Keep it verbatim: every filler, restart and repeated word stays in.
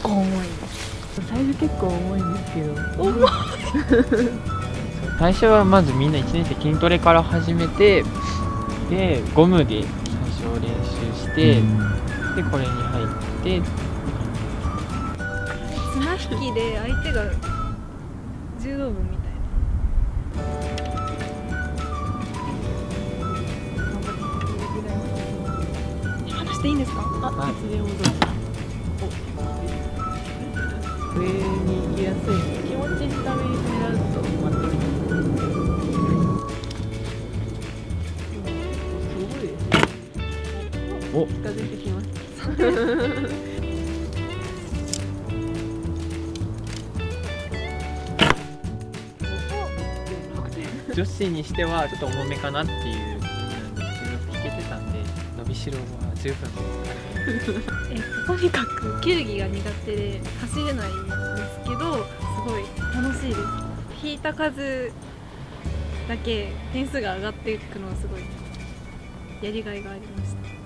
構重い。サイズ結構重いんですけど。 重い最初はまずみんないちねん生筋トレから始めて、でゴムで最初練習して、でこれに入って綱引きで相手が柔道部みたいな。話していいんですか？あ、 はい、 いつでもどうぞ。上に行きやすい。気持ち下めに狙うとまた。すごいですね。お、近づいてきました。 女子にしてはちょっと重めかなっていう意味なんですけど、引けてたんで伸びしろは十分えっと、とにかく球技が苦手で走れないんですけど、すごい楽しいです。引いた数だけ点数が上がっていくのはすごいやりがいがありました。